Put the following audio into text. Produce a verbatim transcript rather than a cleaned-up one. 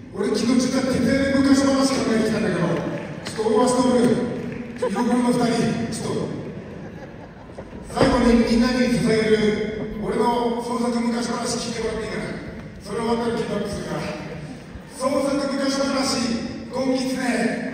俺昨日ちょっと徹底で昔話考えてきたんだけど、ちょっとオーバーストール、ちょっと横のふたり、ちょっと最後にみんなに捧げる俺の創作昔話聞いてもらっていいかな。それ終わったらキープアップするから。創作昔話、ゴンギツネ